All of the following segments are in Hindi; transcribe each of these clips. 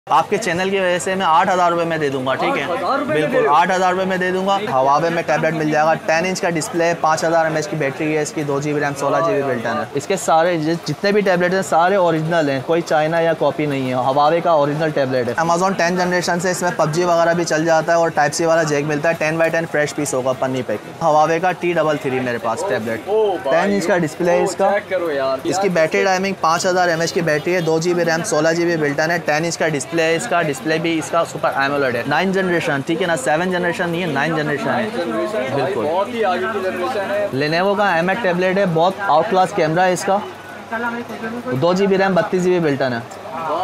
आपके चैनल की वजह से मैं 8,000 रुपये में दे दूंगा, ठीक है, बिल्कुल 8,000 रुपये में दे दूंगा। हवावे में टैबलेट मिल जाएगा, 10 इंच का डिस्प्ले, 5000 mAh की बैटरी है इसकी, 2 GB रैम, 16 GB बिल्टन है। इसके सारे जितने भी टैबलेट हैं सारे ओरिजिनल हैं, कोई चाइना या कॉपी नहीं है, हवावे का ओरिजिनल टैबलेट है। Amazon 10 जनरेशन से इसमें PUBG वगैरह भी चल जाता है और टाइप सी वाला जैक मिलता है। 10x10 फ्रेश पीस होगा पन्नी पैक। हवावे का T33 मेरे पास टैबलेट, 10 इंच का डिस्प्ले है इसका। इसकी बैटरी टाइमिंग 5000 mAh की बैटरी है, 2 GB रैम, 16 GB बिल्टन है, 10 इंच का डिस्प्ले है इसका। डिस्प्ले भी इसका सुपर एमोलेड है, 9 जनरेशन, ठीक है ना, 7 जनरेशन नहीं है, 9 जनरेशन है, बिल्कुल बहुत ही आगे की जनरेशन है। लेनोवो का M8 टैबलेट है, बहुत आउट क्लास कैमरा है इसका, 2 GB रैम, 32 GB बिल्टन है।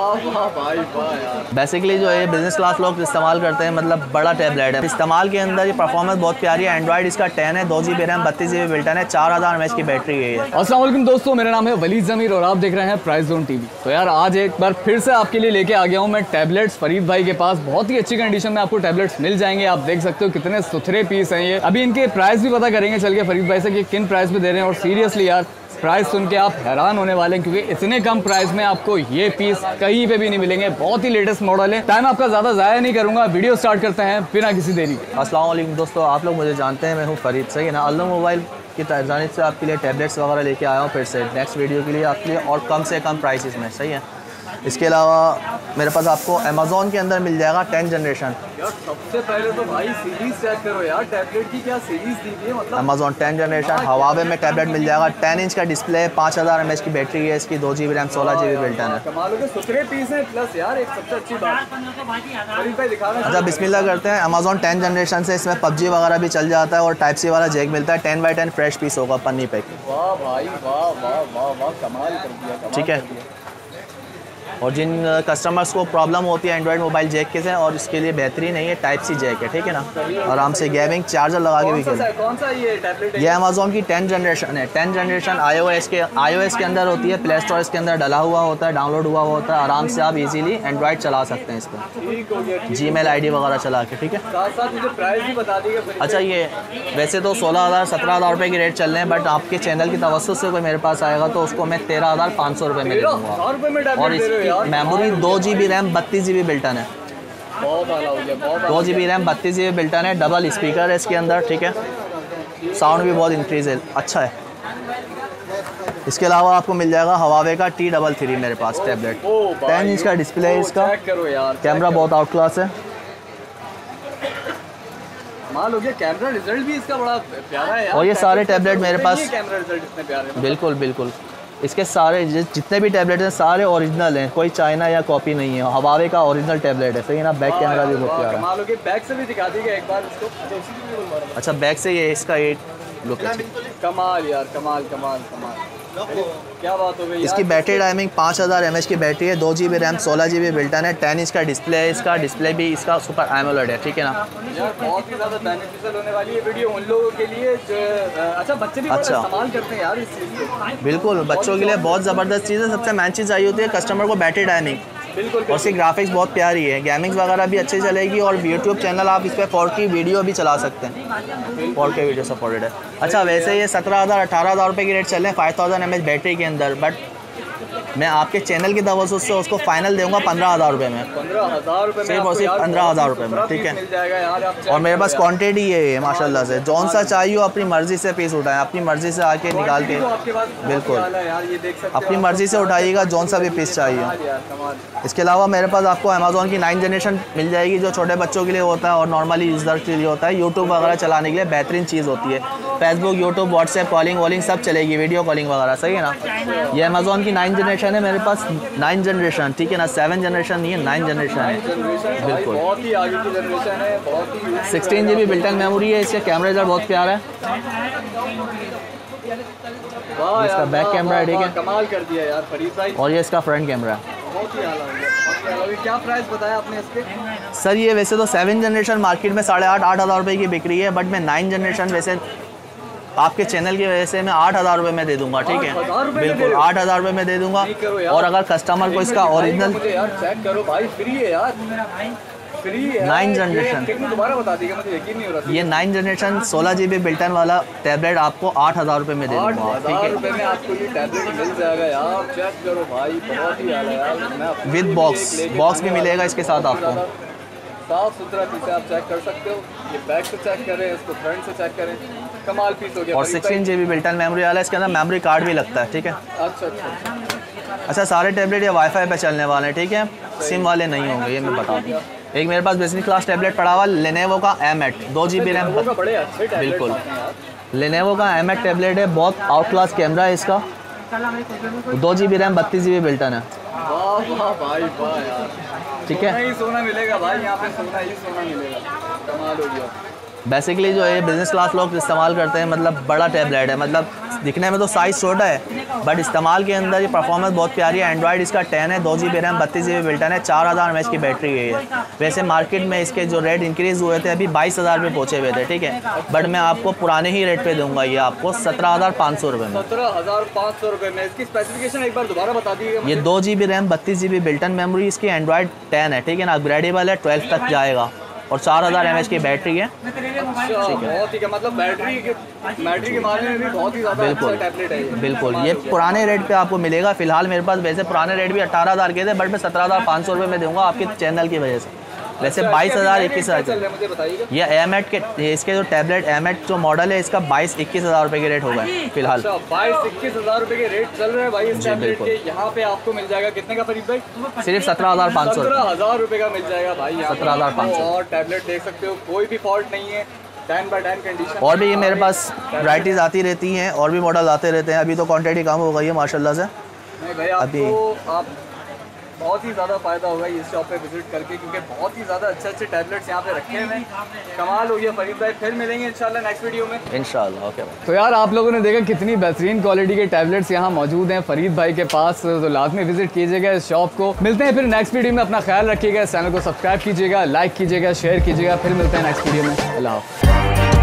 बेसिकली जो है बिजनेस क्लास लोग इस्तेमाल करते हैं, मतलब बड़ा टैबलेट है। इस्तेमाल के अंदर ये परफॉर्मेंस बहुत प्यारी है। एंड्रॉइड इसका 10 है, 2 GB रैम, 32 GB बिल्टन है, 4000 mAh की बैटरी है ये। अस्सलाम वालेकुम दोस्तों, मेरा नाम है वलीद ज़मीर और आप देख रहे हैं प्राइस जोन टीवी। तो यार आज एक बार फिर से आपके लिए लेके आ गया हूँ मैं टैबलेट्स फरीद भाई के पास। बहुत ही अच्छी कंडीशन में आपको टैबलेट्स मिल जाएंगे। आप देख सकते हो कितने सुथरे पीस हैं ये। अभी इनके प्राइस भी पता करेंगे चल के फरीद भाई से कि किन प्राइस पे दे रहे हैं। और सीरियसली यार प्राइस सुन के आप हैरान होने वाले हैं, क्योंकि इतने कम प्राइस में आपको ये पीस कहीं पे भी नहीं मिलेंगे। बहुत ही लेटेस्ट मॉडल है। टाइम आपका ज़्यादा ज़ाया नहीं करूंगा, वीडियो स्टार्ट करते हैं बिना किसी देरी के। अस्सलाम वालेकुम दोस्तों, आप लोग मुझे जानते हैं, मैं हूँ फरीद, सही है ना। अल्लाह मोबाइल की जानिब से आपके लिए टैबलेट्स वगैरह लेके आया हूँ फिर से नेक्स्ट वीडियो के लिए आपके लिए, और कम से कम प्राइसेस में, सही है। इसके अलावा मेरे पास आपको अमेज़ॉन के अंदर मिल जाएगा 10 जनरेशन। यार सबसे पहले तो भाई सीरीज चेक करो यार, टैबलेट की क्या सीरीज दी है, मतलब अमेज़ॉन 10 जनरेशन हवावे में टैबलेट मिल जाएगा, 10 इंच का डिस्प्ले, 5000 mAh की बैटरी है इसकी, 2 GB रैम, 16 GB बिल्टन है। कमाल हो गया, सुथरे पीस है। प्लस यार एक सबसे अच्छी बात फरीद भाई दिखा रहे हैं। अच्छा बिस्मिल्लाह करते हैं। अमेज़ॉन 10 जनरेशन से इसमें PUBG वगैरह भी चल जाता है और टाइप सी वाला जैक मिलता है। 10x10 फ्रेश पीस होगा पन्नी पैक। वाह भाई वाह वाह वाह वाह, कमाल कर दिया, ठीक है। और जिन कस्टमर्स को प्रॉब्लम होती है एंड्रॉयड मोबाइल जैक के से, और इसके लिए बेहतरीन है ये टाइप सी जैक है, ठीक है ना, आराम से गेमिंग चार्जर लगा के भी खेलें। कौन सा ये टैबलेट है? ये अमेज़ॉन की 10 जनरेशन है। 10 जनरेशन iOS के अंदर होती है, प्ले स्टोर इसके अंदर डला हुआ होता है, डाउनलोड हुआ होता है। आराम से आप इजीली एंड्रॉयड चला सकते हैं इस पर, ठीक हो गया। Gmail ID वगैरह चला के, ठीक है। साथ साथ मुझे प्राइस भी बता दीजिए। अच्छा ये वैसे तो 16,000 17,000 रुपये की रेट चल रहे हैं, बट आपके चैनल की तवस्सुत से कोई मेरे पास आएगा तो उसको मैं 13,500 रुपये में दूँगा। और इसकी memory 2 GB RAM, 32 GB built in है। बहुत आला हो गया, बहुत 2 GB रैम, 32 GB बिल्टन है। डबल स्पीकर है इसके अंदर, ठीक है। साउंड भी बहुत इंक्रीज है, अच्छा है। इसके अलावा आपको मिल जाएगा हवावे का T33 मेरे पास टैबलेट, 10 इंच का डिस्प्ले है इसका। कैमरा बहुत आउट क्लास है। माल हो गया, कैमरा रिजल्ट भी इसका बड़ा प्यारा है यार। और ये सारे टैबलेट मेरे पास, कैमरा रिजल्ट इतने प्यारे हैं। बिल्कुल बिल्कुल इसके सारे जितने भी टैबलेट हैं सारे ओरिजिनल हैं, कोई चाइना या कॉपी नहीं है। हवावे का ओरिजिनल टैबलेट है, सही है ना। बैक कैमरा भी बहुत प्यारा है। कमाल हो गया, बैक से भी दिखा दीजिए एक बार इसको। अच्छा बैक से ये इसका ये लुक है, कमाल यार, कमाल कमाल कमाल, क्या बात हो गई। इसकी बैटरी टाइमिंग 5000 mAh की बैटरी है, 2 GB रैम, 16 GB बिल्टन है, 10 इंच का डिस्प्ले है इसका। डिस्प्ले भी इसका सुपर एमोलेड है, ठीक है ना। यार बहुत ही ज़्यादा बेनिफिशियल होने वाली है वीडियो उन लोगों के लिए जो अच्छा बच्चे भी बड़ा इस्तेमाल करते हैं यार इस चीज़ को। बिल्कुल बच्चों के लिए बहुत ज़बरदस्त चीज़ है। सबसे मेन चीज़ आई होती है कस्टमर को बैटरी टाइमिंग, बिल्कुल। और उसकी ग्राफिक्स बहुत प्यारी है, गेमिंग्स वगैरह भी अच्छी चलेगी। और यूट्यूब चैनल आप इस पर 4K वीडियो भी चला सकते हैं, 4K वीडियो सपोर्टेड है। अच्छा वैसे ये 17,000 18,000 रुपये की रेट चल रहे हैं 5000 mAh बैटरी के अंदर, बट मैं आपके चैनल की तवज्जो से उसको फाइनल दूंगा 15,000 रुपये में। 15,000 रुपये में सिर्फ और सिर्फ 15,000 रुपये में, ठीक है। मिल जाएगा यार। और मेरे पास क्वांटिटी है माशाल्लाह से, जौन सा चाहिए हो अपनी मर्ज़ी से पीस उठाएं, अपनी मर्ज़ी से आके निकाल के, बिल्कुल अपनी मर्ज़ी से उठाइएगा जौन सा भी पीस चाहिए। इसके अलावा मेरे पास आपको अमेज़ॉन की 9 जनरेशन मिल जाएगी, जो छोटे बच्चों के लिए होता है और नॉर्मली यूज़र के लिए होता है। यूट्यूब वगैरह चलाने के लिए बेहतरीन चीज़ होती है। फेसबुक, यूट्यूब, व्हाट्सएप, कॉलिंग वॉलिंग सब चलेगी, वीडियो कॉलिंग वगैरह, सही है ना। ये अमेज़ॉन की 9 जनरेशन है मेरे पास, 9 जनरेशन, ठीक है ना, 7 जनरेशन नहीं है, 9 जनरेशन है, बिल्कुल बहुत ही आगे की जनरेशन है। बहुत ही 16 GB बिल्टन मेमोरी है। इसका कैमरा रिजल्ट बहुत प्यारा है। इसका बैक कैमरा है, ठीक है, कमाल कर दिया यार फरीद भाई। और ये इसका फ्रंट कैमरा है। बहुत ही आला हो गया, बहुत ही आला हो गया। क्या प्राइस बताया आपने इसके? सर ये वैसे तो 7 जनरेशन मार्केट में 8,500 रुपये की बिक रही है, बट मैं 9 जनरेशन वैसे आपके चैनल की वजह से मैं 8,000 रुपये में दे दूंगा, ठीक है, बिल्कुल 8,000 रुपये में दे दूंगा। और अगर कस्टमर को इसका ओरिजिनल यार चेक करो भाई, फ्री है यार। फ्री है 9 जनरेशन। दोबारा बता दीजिए, मुझे यकीन नहीं हो रहा। ये 9 जनरेशन 16 GB बिल्टन वाला टैबलेट आपको 8,000 रुपये में दे दूँगा। 8,000 रुपये में आपको ये टैबलेट मिल जाएगा यार, चेक करो भाई, बहुत ही आला यार। विद बॉक्स भी मिलेगा इसके साथ आपको। साफ सुथरा पीस है, आप चेक कर सकते हो। ये बैक से चेक करें, इसको फ्रंट से चेक करें, कमाल पीस हो गया। और 16 GB बिल्टन मेमोरी वाला है, इसके अंदर मेमोरी कार्ड भी लगता है, ठीक है। अच्छा, सारे टैबलेट ये वाईफाई पे चलने वाले हैं, ठीक है, सिम वाले नहीं होंगे, ये मैं बता दूँ। एक मेरे पास बिजनेस क्लास टैबलेट पड़ा हुआ लेनेवो का M8 2 GB रैम। बिल्कुल, लेनेवो का M8 टैबलेट है, बहुत आउट क्लास कैमरा है इसका, 2 GB रैम 32 GB बिल्टन है। वाह भाई वाह यार, ठीक है, सोना ही सोना मिलेगा भाई, यहाँ पे सोना ही सोना मिलेगा, कमाल हो गया। बेसिकली जो है बिज़नेस क्लास लोग इस्तेमाल करते हैं, मतलब बड़ा टैबलेट है, मतलब दिखने में तो साइज़ छोटा है बट इस्तेमाल के अंदर ये परफॉर्मेंस बहुत प्यारी है। एंड्रॉइड इसका 10 है, 2 GB रैम 32 GB बिल्टन है, 4000 mAh की बैटरी है ये। वैसे मार्केट में इसके जो रेट इंक्रीज़ हुए थे अभी 22,000 पे पहुँचे हुए थे, ठीक है, बट मैं आपको पुराने ही रेट पे दूंगा, ये आपको 17,500 रुपये में। 17,500 रुपये में। इसकी स्पेसिफिकेशन एक बार दोबारा बता दीजिएगा। ये 2 GB RAM 32 GB built in memory, इसकी एंड्रॉइड 10 है, ठीक है ना, अपग्रेडेबल है, 12 तक जाएगा और 4000 mAh की बैटरी है। बहुत ही, मतलब बैटरी के मामले में भी बहुत ही ज़्यादा अच्छा टैबलेट है ये। बिल्कुल, ये पुराने रेट पे आपको मिलेगा। फिलहाल मेरे पास वैसे पुराने रेट भी 18,000 के थे बट मैं 17,500 रुपये में दूंगा आपके चैनल की वजह से। वैसे 22,000 21,000 मुझे बताइएगा। ये M8 के इसके जो टैबलेट M8 जो मॉडल है इसका 22-21,000 रुपये के रेट होगा फिलहाल। 22-21,000 रुपये के रेट चल रहे हैं भाई इस टैबलेट के। यहाँ पे आपको मिल जाएगा कितने का फरीद भाई? सिर्फ 17,500 17,000 रुपये का मिल जाएगा भाई, 17,500। और टैबलेट देख सकते हो, कोई भी फॉल्ट नहीं है, 10/10 कंडीशन। और भी ये मेरे पास वैराइटीज़ आती रहती हैं और भी मॉडल आते रहते हैं। अभी तो क्वांटिटी कम हो गई है माशाल्लाह से। नहीं भाई, आपको आप बहुत ही ज़्यादा फ़ायदा होगा इस शॉप पे विजिट करके, क्योंकि बहुत ही ज़्यादा अच्छे टैबलेट्स यहाँ पे रखे हुए हैं। कमाल हो गया फरीद भाई, फिर मिलेंगे इंशाल्लाह नेक्स्ट वीडियो में। इंशाल्लाह, ओके। तो यार आप लोगों ने देखा कितनी बेहतरीन क्वालिटी के टैबलेट्स यहाँ मौजूद हैं फरीद भाई के पास, तो लाजमी विजिट कीजिएगा इस शॉप को। मिलते हैं फिर नेक्स्ट वीडियो में, अपना ख्याल रखिएगा, इस चैनल को सब्सक्राइब कीजिएगा, लाइक कीजिएगा, शेयर कीजिएगा, फिर मिलते हैं नेक्स्ट वीडियो में। अल्लाह हाफ़िज़।